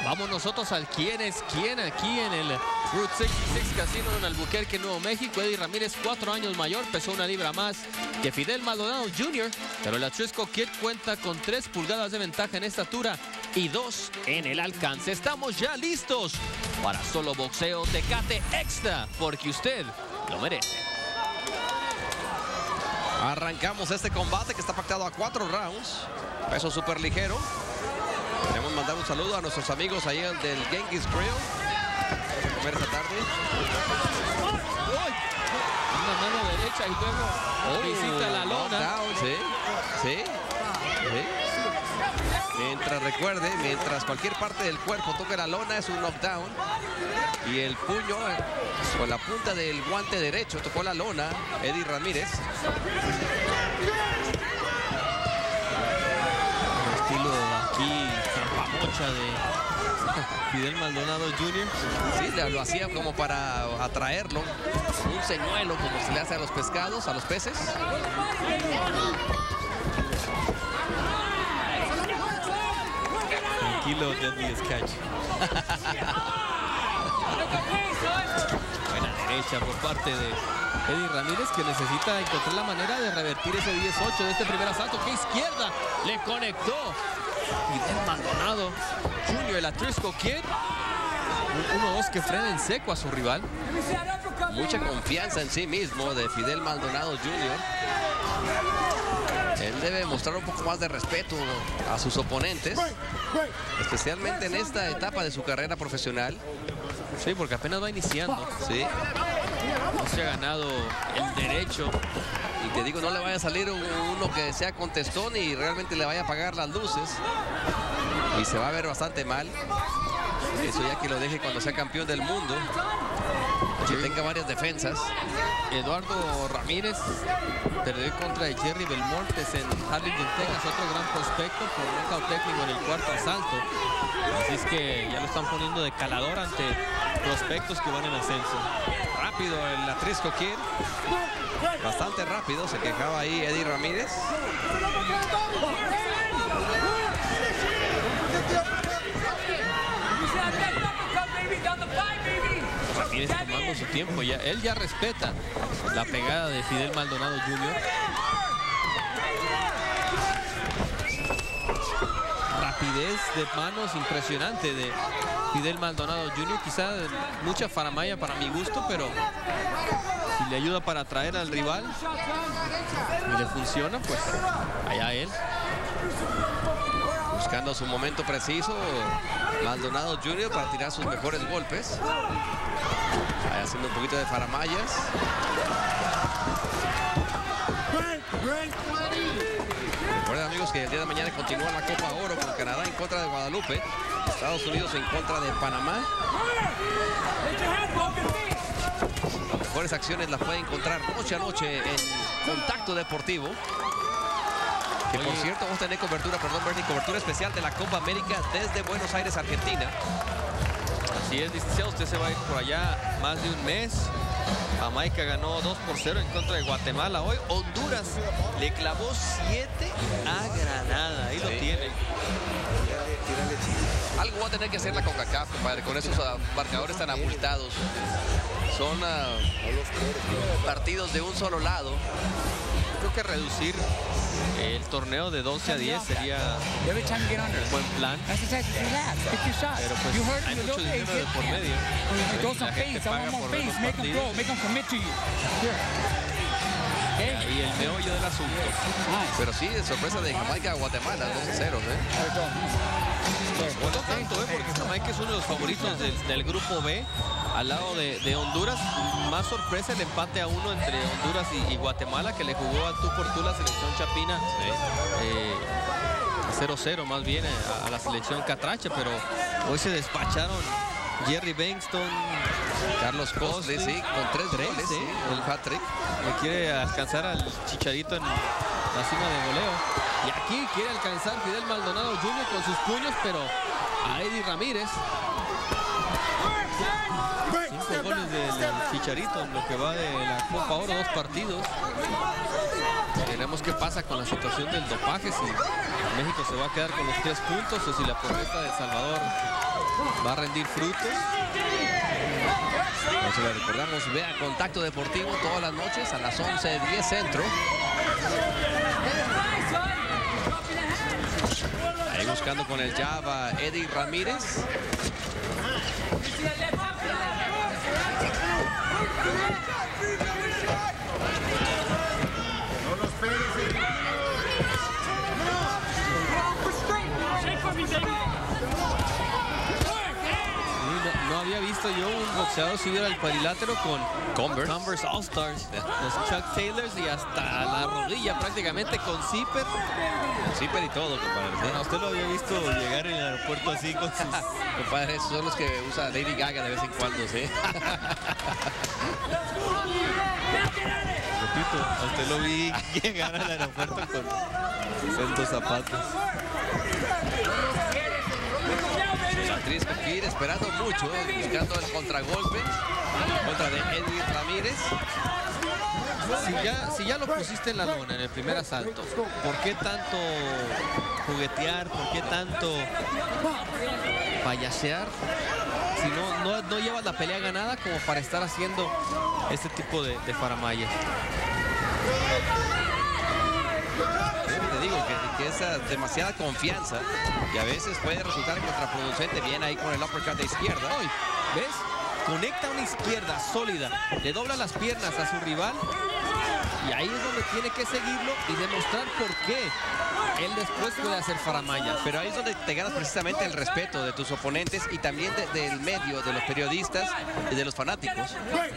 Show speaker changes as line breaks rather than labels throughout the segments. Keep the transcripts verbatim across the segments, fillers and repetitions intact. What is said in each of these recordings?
Vamos nosotros al quién es quién aquí en el Route sesenta y seis Casino en Albuquerque, Nuevo México. Eddie Ramírez, cuatro años mayor, pesó una libra más que Fidel Maldonado junior Pero el Atrisco Kid cuenta con tres pulgadas de ventaja en estatura y dos en el alcance. Estamos ya listos para Solo Boxeo Tecate Extra, porque usted lo merece.
Arrancamos este combate que está pactado a cuatro rounds. Peso súper ligero. Queremos mandar un saludo a nuestros amigos ahí del Genghis Grill. Vamos a comer esta tarde.
Una mano derecha y luego oh, visita la lona.
Down, sí, sí, sí. Mientras recuerde, mientras cualquier parte del cuerpo toque la lona es un knockdown. Y el puño con la punta del guante derecho tocó la lona, Eddie Ramírez.
El estilo aquí, trampamocha de Fidel Maldonado junior
Sí, lo hacía como para atraerlo. Un señuelo como se le hace a los pescados, a los peces.
Tranquilo, Deadliest Catch. Buena derecha por parte de Eddie Ramírez, que necesita encontrar la manera de revertir ese diez ocho de este primer asalto. Que izquierda le conectó Fidel Maldonado junior, el Atrisco Kid. uno dos que frena en seco a su rival.
Mucha confianza en sí mismo de Fidel Maldonado junior Él debe mostrar un poco más de respeto a sus oponentes, especialmente en esta etapa de su carrera profesional.
Sí, porque apenas va iniciando.
Sí.
No se ha ganado el derecho.
Y te digo, no le vaya a salir uno que sea contestón y realmente le vaya a apagar las luces. Y se va a ver bastante mal. Eso ya que lo deje cuando sea campeón del mundo. Que tenga varias defensas.
Eduardo Ramírez perdió contra Jerry Belmontes en Harlingen, Texas, otro gran prospecto por nocaut técnico en el cuarto asalto. Así es que ya lo están poniendo de calador ante prospectos que van en ascenso.
Rápido el Atrisco Kid. Bastante rápido, se quejaba ahí Eddie Ramírez.
Ramírez tomando su tiempo, ya, él ya respeta la pegada de Fidel Maldonado junior Rapidez de manos impresionante de Fidel Maldonado junior Quizá mucha faramaya para mi gusto, pero si le ayuda para atraer al rival y le funciona, pues allá él.
Buscando su momento preciso, Maldonado junior para tirar sus mejores golpes. Ahí haciendo un poquito de faramayas. Recuerden, amigos, que el día de mañana continúa la Copa Oro con Canadá en contra de Guadalupe, Estados Unidos en contra de Panamá. Las mejores acciones las pueden encontrar noche a noche en Contacto Deportivo. Que por cierto vamos a tener cobertura, perdón, Bernie, cobertura especial de la Copa América desde Buenos Aires, Argentina.
Así es, licenciado, usted se va a ir por allá más de un mes. Jamaica ganó dos por cero en contra de Guatemala. Hoy Honduras le clavó siete a Granada. Ahí sí lo tiene.
Algo va a tener que hacer la CONCACAF, compadre, con esos uh, marcadores tan abultados. Son uh, partidos de un solo lado.
Creo que reducir el torneo de doce a diez sería un buen plan. Pero pues hay mucho dinero de por medio. La gente paga por ver los partidos. Y el meollo del asunto.
Pero sí, de sorpresa de Jamaica a Guatemala, dos a cero, ¿eh?
No tanto, ¿eh? Porque Jamaica es uno de los favoritos del, del grupo B, al lado de, de Honduras. Más sorpresa el empate a uno entre Honduras y, y Guatemala, que le jugó al tú por tú la selección chapina. Sí. Eh, cero cero más bien a, a la selección catracha, pero hoy se despacharon Jerry Bengston,
Carlos Costley, sí, con tres, tres goles, ¿eh? El hat-trick.
Le quiere alcanzar al Chicharito en la cima de goleo. Y aquí quiere alcanzar Fidel Maldonado junior con sus puños, pero a Eddie Ramírez. Cinco goles del Chicharito. Chicharito en lo que va de la Copa Oro, dos partidos. Veremos qué pasa con la situación del dopaje, si México se va a quedar con los tres puntos o si la protesta de El Salvador va a rendir frutos.
Entonces le recordamos, vea Contacto Deportivo todas las noches a las once diez centro. Ahí buscando con el jab a Eddie Ramírez.
No había visto yo un boxeador subir al cuadrilátero con
Converse,
Converse All Stars, los Chuck Taylors y hasta la rodilla prácticamente con zipper.
Zipper y todo, compadre.
Bueno, usted lo había visto llegar en el aeropuerto así con sus...
Compadre, esos son los que usa Lady Gaga de vez en cuando, ¿sí?
Repito, a usted lo vi llegar al aeropuerto con sendos zapatos.
Trisco Kid esperando mucho, buscando el contragolpe contra de Eddie Ramírez.
Si ya, si ya lo pusiste en la lona en el primer asalto, ¿por qué tanto juguetear? ¿Por qué tanto payasear? Si no, no, no llevas la pelea ganada como para estar haciendo este tipo de, de faramayas.
Te digo que, que esa demasiada confianza y a veces puede resultar contraproducente. Bien ahí con el uppercut de izquierda.
Hoy, ¿ves? Conecta una izquierda sólida, le dobla las piernas a su rival y ahí es donde tiene que seguirlo y demostrar por qué él después puede hacer faramaya.
Pero ahí es donde te ganas precisamente el respeto de tus oponentes y también de, del medio, de los periodistas y de los fanáticos.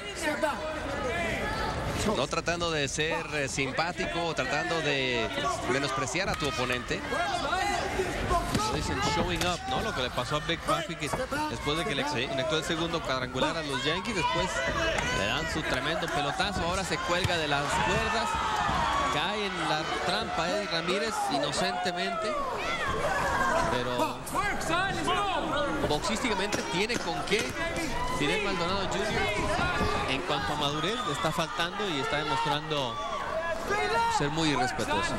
No tratando de ser eh, simpático o tratando de menospreciar a tu oponente.
Lo dicen showing up, ¿no? Lo que le pasó a Big Papi, que después de que le conectó el segundo cuadrangular a los Yankees, después le dan su tremendo pelotazo. Ahora se cuelga de las cuerdas, cae en la trampa Eddie Ramírez inocentemente. Pero boxísticamente tiene con qué. Fidel Maldonado junior en cuanto a madurez le está faltando y está demostrando ser muy irrespetuoso.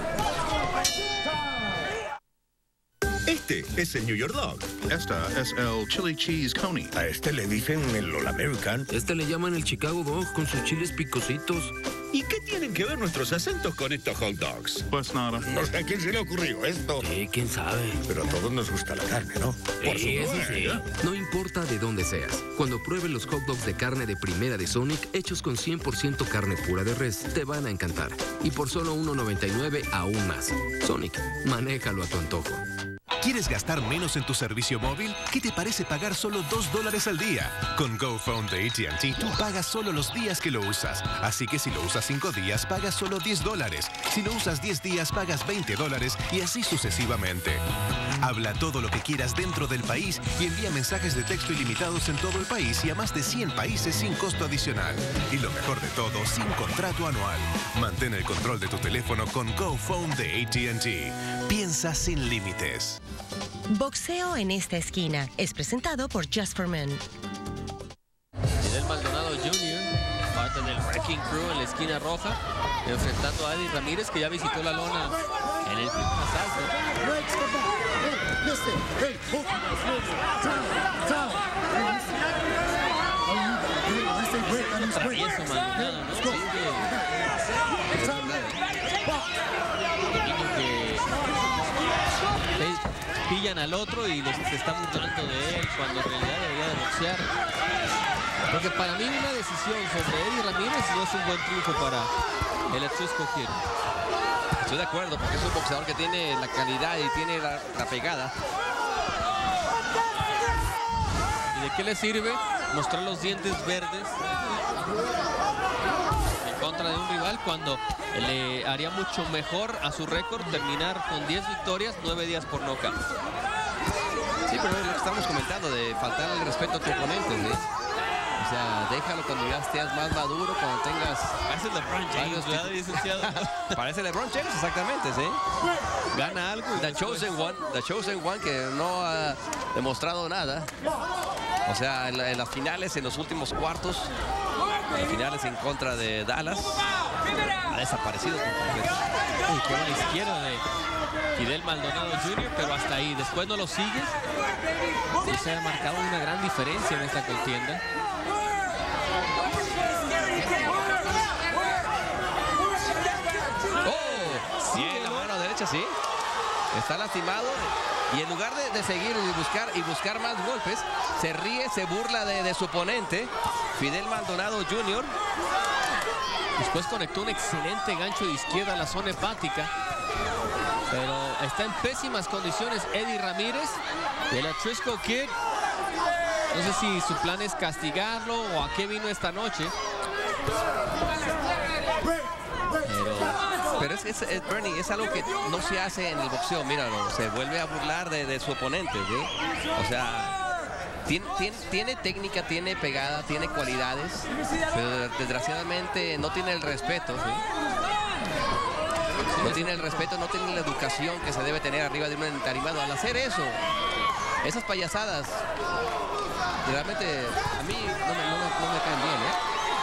Este es el New York Dog.
Esta es el Chili Cheese Coney.
A este le dicen el All American.
Este le llaman el Chicago Dog con sus chiles picositos.
¿Y qué tienen que ver nuestros acentos con estos hot dogs?
Pues nada.
No sé a quién se le ocurrió esto.
Eh, quién sabe.
Pero a todos nos gusta la carne, ¿no? Por
Eh, eso
supuesto.
sí. No importa de dónde seas. Cuando pruebes los hot dogs de carne de primera de Sonic, hechos con cien por ciento carne pura de res, te van a encantar. Y por solo uno noventa y nueve aún más. Sonic, manéjalo a tu antojo.
¿Quieres gastar menos en tu servicio móvil? ¿Qué te parece pagar solo dos dólares al día? Con GoPhone de A T and T, tú pagas solo los días que lo usas. Así que si lo usas cinco días, pagas solo diez dólares. Si lo usas diez días, pagas veinte dólares y así sucesivamente. Habla todo lo que quieras dentro del país y envía mensajes de texto ilimitados en todo el país y a más de cien países sin costo adicional. Y lo mejor de todo, sin contrato anual. Mantén el control de tu teléfono con GoPhone de A T and T. Piensa sin límites.
Boxeo en esta esquina es presentado por Just for Men.
Fidel Maldonado junior, parte del Wrecking Crew en la esquina roja, enfrentando a Eddie Ramírez, que ya visitó la lona en el primer asalto. Travieso Maldonado, ¿no? Sí, pillan al otro y los se están burlando de él cuando en realidad debería de boxear. Porque para mí una decisión sobre Eddie Ramírez no es un buen triunfo para el Trisco Kid.
Estoy de acuerdo, porque es un boxeador que tiene la calidad y tiene la, la pegada.
¿Y de qué le sirve mostrar los dientes verdes en contra de un rival cuando le haría mucho mejor a su récord terminar con diez victorias, nueve días por nocaut?
Sí, pero es lo que estamos comentando, de faltar el respeto a tu oponente, ¿sí? O sea, déjalo cuando ya estés más maduro, cuando tengas...
Parece LeBron James, ¿verdad, licenciado?
Parece LeBron James, exactamente, ¿sí?
Gana algo.
The Chosen One, The Chosen One, que no ha demostrado nada. O sea, en, la, en las finales, en los últimos cuartos, En finales en contra de Dallas. Ha desaparecido por completo.
Uy, qué buena izquierda de Fidel Maldonado junior, pero hasta ahí. Después no lo sigue. Sí se ha marcado una gran diferencia en esta contienda.
Oh, sí, en la mano derecha, sí. Está lastimado. Y en lugar de, de seguir y buscar, y buscar más golpes, se ríe, se burla de, de su oponente, Fidel Maldonado junior
Después conectó un excelente gancho de izquierda a la zona hepática. Pero está en pésimas condiciones Eddie Ramírez. Y el Atrisco Kid, no sé si su plan es castigarlo o a qué vino esta noche.
Pero, pero es, es, es, Bernie, es algo que no se hace en el boxeo. Míralo, se vuelve a burlar de, de su oponente, ¿sí? O sea... Tiene, tiene, tiene técnica, tiene pegada, tiene cualidades, pero desgraciadamente no tiene el respeto, ¿sí? No tiene el respeto, no tiene la educación que se debe tener arriba de un entarimado. Al hacer eso, esas payasadas, realmente a mí no me, no me, no me caen bien,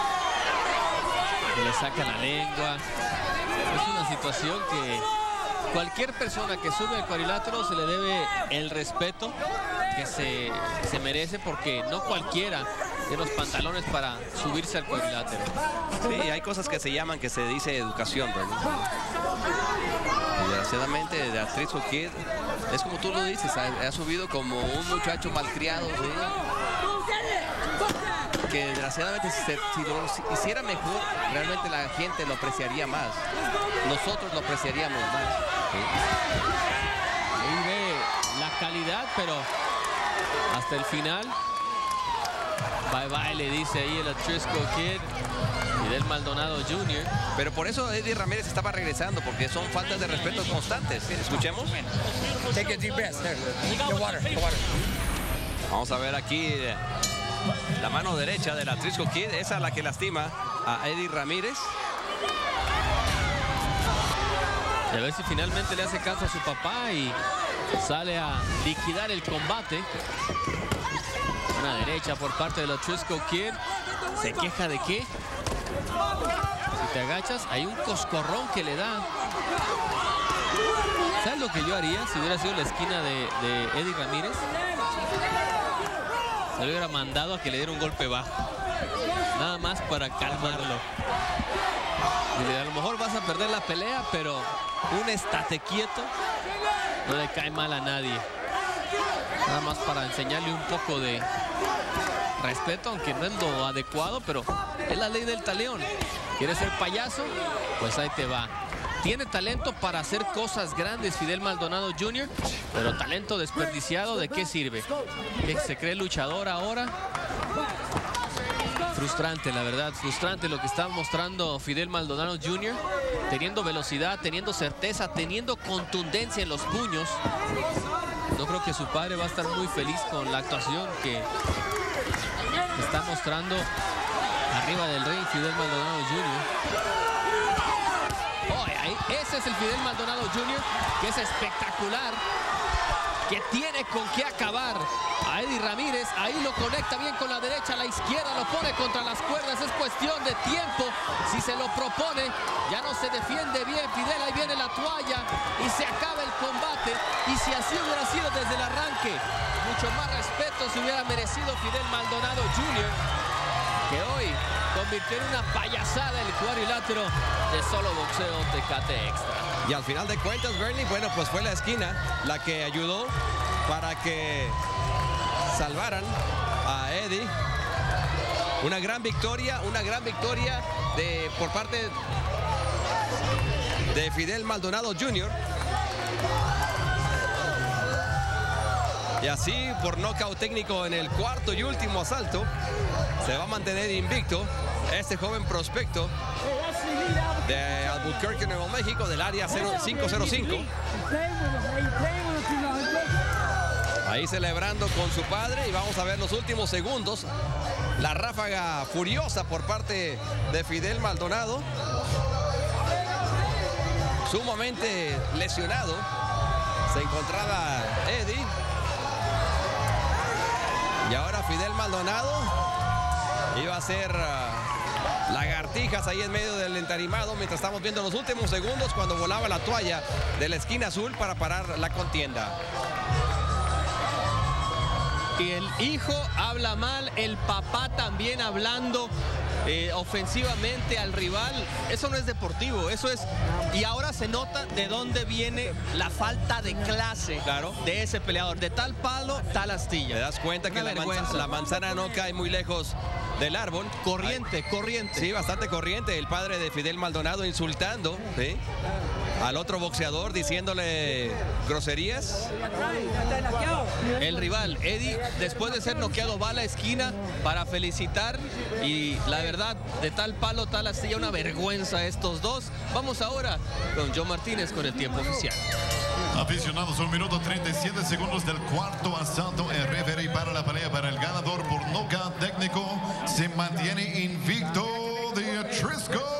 ¿eh?
Le saca la lengua. Es una situación que cualquier persona que sube al cuadrilátero se le debe el respeto que se, se merece, porque no cualquiera tiene los pantalones para subirse al cuadrilátero.
Sí, hay cosas que se llaman, que se dice educación, ¿verdad? Desgraciadamente, de Atrisco Kid, es como tú lo dices, ha, ha subido como un muchacho malcriado, ¿sí? Que desgraciadamente si, se, si lo si hiciera mejor, realmente la gente lo apreciaría más. Nosotros lo apreciaríamos más, ¿sí?
Ahí ve la calidad, pero hasta el final, bye bye, le dice ahí el Atrisco Kid y del Maldonado junior
Pero por eso Eddie Ramírez estaba regresando, porque son faltas de respeto constantes. Escuchemos.
Take a deep breath. There. The water. The water.
Vamos a ver aquí la mano derecha del Atrisco Kid, esa es la que lastima a Eddie Ramírez.
Y a ver si finalmente le hace caso a su papá y sale a liquidar el combate. Una derecha por parte del Atrisco Kid. ¿Se queja de qué? Si te agachas, hay un coscorrón que le da. ¿Sabes lo que yo haría si hubiera sido la esquina de, de Eddie Ramírez? Se le hubiera mandado a que le diera un golpe bajo. Nada más para calmarlo. Y a lo mejor vas a perder la pelea, pero un estate quieto no le cae mal a nadie. Nada más para enseñarle un poco de respeto, aunque no es lo adecuado, pero es la ley del talión. ¿Quieres ser payaso? Pues ahí te va. Tiene talento para hacer cosas grandes Fidel Maldonado junior, pero talento desperdiciado, ¿de qué sirve? ¿Que se cree luchador ahora? Frustrante, la verdad, frustrante lo que está mostrando Fidel Maldonado junior Teniendo velocidad, teniendo certeza, teniendo contundencia en los puños. No creo que su padre va a estar muy feliz con la actuación que está mostrando arriba del ring Fidel Maldonado junior Oh, ahí, ese es el Fidel Maldonado junior, que es espectacular, que tiene con qué acabar a Eddie Ramírez. Ahí lo conecta bien con la derecha, a la izquierda, lo pone contra las cuerdas. Es cuestión de tiempo. Si se lo propone, ya no se defiende bien Fidel. Ahí viene la toalla y se acaba el combate. Y si así hubiera sido desde el arranque, mucho más respeto se hubiera merecido Fidel Maldonado junior, que hoy convirtió en una payasada el cuadrilátero de Solo Boxeo Tecate Extra.
Y al final de cuentas, Bernie, bueno, pues fue la esquina la que ayudó para que salvaran a Eddie. Una gran victoria, una gran victoria de, por parte de Fidel Maldonado junior Y así, por nocaut técnico en el cuarto y último asalto, se va a mantener invicto este joven prospecto de Albuquerque, Nuevo México, del área cinco cero cinco. Ahí celebrando con su padre, y vamos a ver los últimos segundos. La ráfaga furiosa por parte de Fidel Maldonado. Sumamente lesionado se encontraba Eddie. Y ahora Fidel Maldonado iba a ser uh, lagartijas ahí en medio del entarimado mientras estamos viendo los últimos segundos cuando volaba la toalla de la esquina azul para parar la contienda.
Y el hijo habla mal, el papá también hablando eh, ofensivamente al rival. Eso no es deportivo, eso es... Y ahora se nota de dónde viene la falta de clase, claro, de ese peleador. De tal palo, tal astilla.
Te das cuenta que la manzana, la manzana no cae muy lejos del árbol.
Corriente, Ay, corriente.
Sí, bastante corriente. El padre de Fidel Maldonado insultando, ¿sí?, al otro boxeador, diciéndole groserías.
El rival, Eddie, después de ser noqueado, va a la esquina para felicitar. Y la verdad, de tal palo, tal astilla, una vergüenza estos dos. Vamos ahora con Joe Martínez con el tiempo oficial.
Aficionados, un minuto treinta y siete segundos del cuarto asalto. El referee para la pelea para el ganador por nocaut técnico. Se mantiene invicto de Trisco